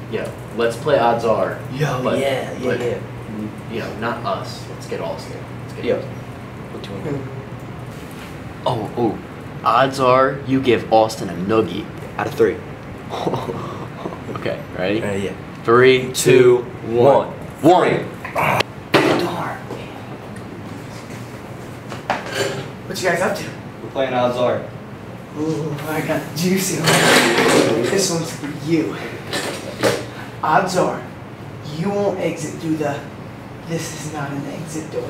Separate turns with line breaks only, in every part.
Yo, let's play odds are.
Yo,
but,
yeah.
You know, not us. Let's get Austin.
Yo. What do you want?
Oh. Odds are you give Austin a noogie.
Out of 3.
Okay, ready?
Yeah.
3, 2, 1. 1.
Darn.
What you guys up to?
We're playing odds are.
Ooh, I got the juicy one. This one's for you. Odds are, you won't exit through the, this is not an exit door.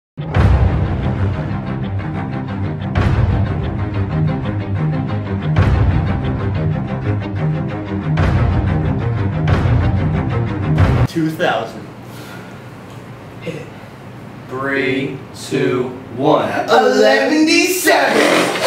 $2,000.
Hit it.
3, 2, 1.
11D7!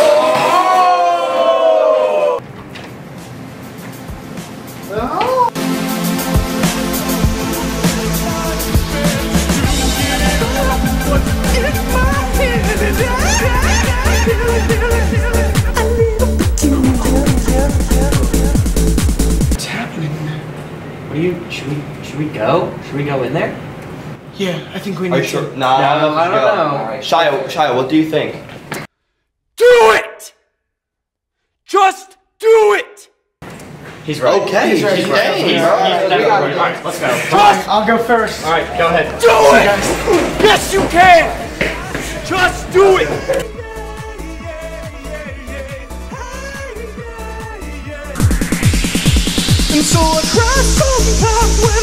What's happening?
What do you? Should we go? Should we go in there?
Yeah, I think we need
Are you
to.
sure? Nah,
No, I don't know.
Alright. Shia, what do you think?
Do it! Just do it!
He's right.
Okay,
He's right.
he's
He's
right.
He's definitely right. All right, let's go.
I'll go first.
All right, go ahead.
Do it! Yes, you can! Just do it!
And so I cried sometimes when